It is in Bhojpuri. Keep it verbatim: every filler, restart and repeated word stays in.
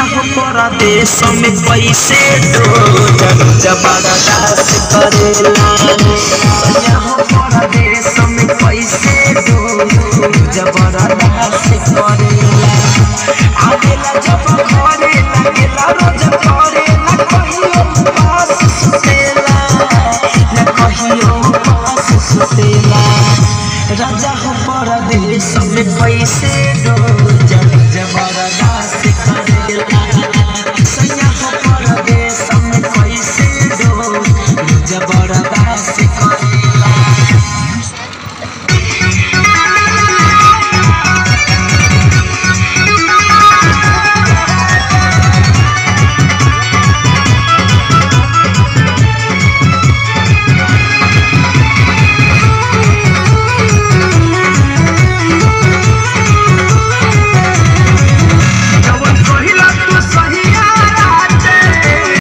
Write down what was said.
हो परदेश में पैसे रोज जबरदस्त करेला सैया हो परदेश में पैसे रोज जबरदस्त करेला आवेला जब घरे लागेला रोज करे ना कहियो पास सुतेला ना कहियो पास सुतेला राजा हो परदेश में पैसे रोज जबरदस्त करेला।